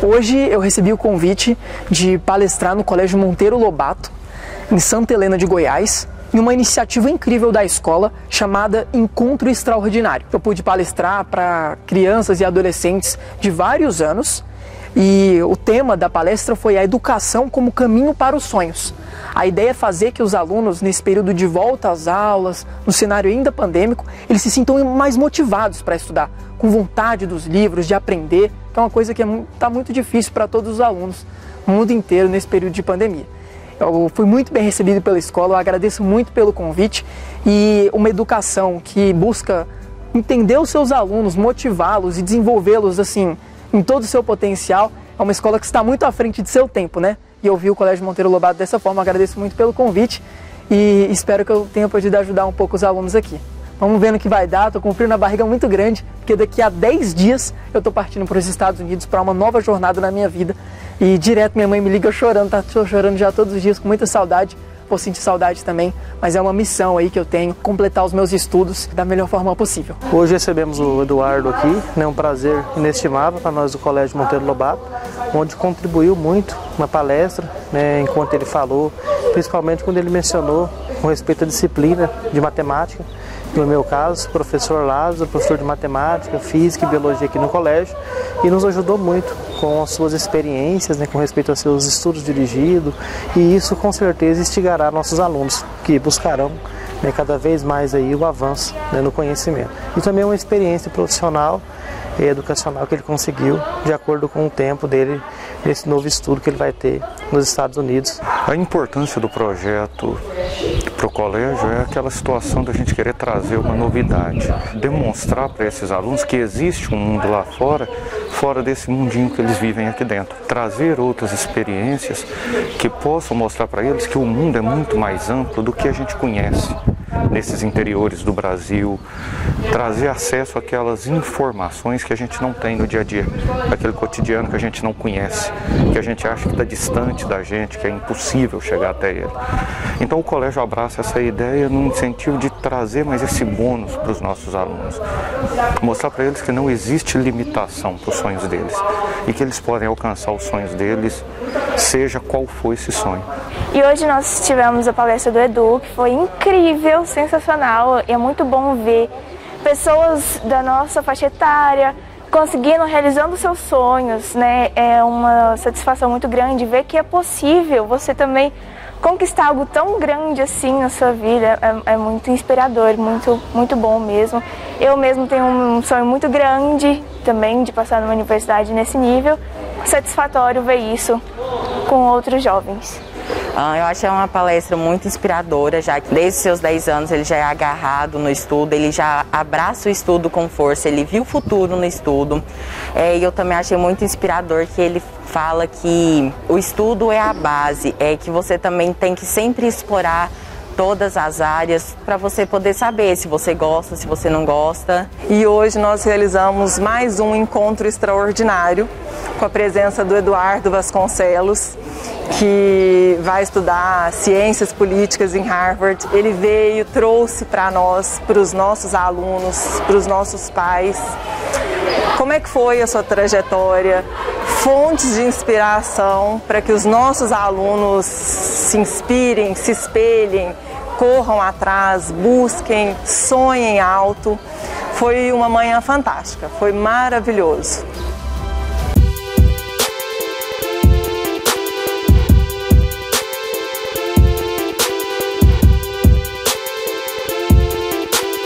Hoje eu recebi o convite de palestrar no Colégio Monteiro Lobato, em Santa Helena de Goiás, em uma iniciativa incrível da escola chamada Encontro Extraordinário. Eu pude palestrar para crianças e adolescentes de vários anos e o tema da palestra foi a educação como caminho para os sonhos. A ideia é fazer que os alunos, nesse período de volta às aulas, no cenário ainda pandêmico, eles se sintam mais motivados para estudar, com vontade dos livros, de aprender, que é uma coisa que está muito difícil para todos os alunos no mundo inteiro nesse período de pandemia. Eu fui muito bem recebido pela escola, eu agradeço muito pelo convite e uma educação que busca entender os seus alunos, motivá-los e desenvolvê-los assim em todo o seu potencial, é uma escola que está muito à frente de seu tempo, né? E eu vi o Colégio Monteiro Lobato dessa forma, agradeço muito pelo convite e espero que eu tenha podido ajudar um pouco os alunos aqui. Vamos ver no que vai dar, estou com frio na barriga muito grande, porque daqui a 10 dias eu estou partindo para os Estados Unidos para uma nova jornada na minha vida. E direto minha mãe me liga chorando, estou chorando já todos os dias, com muita saudade, vou sentir saudade também, mas é uma missão aí que eu tenho, completar os meus estudos da melhor forma possível. Hoje recebemos o Eduardo aqui, né, um prazer inestimável para nós do Colégio Monteiro Lobato, onde contribuiu muito na palestra, né, enquanto ele falou, principalmente quando ele mencionou com respeito à disciplina de matemática. No meu caso, o professor Lázaro, professor de matemática, física e biologia aqui no colégio, e nos ajudou muito com as suas experiências, né, com respeito aos seus estudos dirigidos, e isso com certeza instigará nossos alunos, que buscarão, né, cada vez mais aí o avanço, né, no conhecimento. E também uma experiência profissional e educacional que ele conseguiu, de acordo com o tempo dele, nesse novo estudo que ele vai ter nos Estados Unidos. A importância do projeto para o colégio é aquela situação da gente querer trazer uma novidade, demonstrar para esses alunos que existe um mundo lá fora, fora desse mundinho que eles vivem aqui dentro. Trazer outras experiências que possam mostrar para eles que o mundo é muito mais amplo do que a gente conhece nesses interiores do Brasil, trazer acesso àquelas informações que a gente não tem no dia a dia, aquele cotidiano que a gente não conhece, que a gente acha que está distante da gente, que é impossível chegar até ele. Então o colégio abraça essa ideia no incentivo de trazer mais esse bônus para os nossos alunos, mostrar para eles que não existe limitação para os sonhos deles e que eles podem alcançar os sonhos deles, seja qual for esse sonho. E hoje nós tivemos a palestra do Edu, que foi incrível, sensacional, e é muito bom ver pessoas da nossa faixa etária conseguindo, realizando seus sonhos, né? É uma satisfação muito grande ver que é possível você também conquistar algo tão grande assim na sua vida. É muito inspirador, muito bom mesmo. Eu mesmo tenho um sonho muito grande também de passar numa universidade nesse nível. Satisfatório ver isso com outros jovens. Eu acho que é uma palestra muito inspiradora, já que desde os seus 10 anos ele já é agarrado no estudo, ele já abraça o estudo com força, ele viu o futuro no estudo. E eu também achei muito inspirador que ele fala que o estudo é a base, que você também tem que sempre explorar todas as áreas para você poder saber se você gosta, se você não gosta. E hoje nós realizamos mais um encontro extraordinário com a presença do Eduardo Vasconcelos, que vai estudar ciências políticas em Harvard. Ele veio, trouxe para nós, para os nossos alunos, para os nossos pais, como é que foi a sua trajetória, fontes de inspiração para que os nossos alunos se inspirem, se espelhem, corram atrás, busquem, sonhem alto. Foi uma manhã fantástica, foi maravilhoso.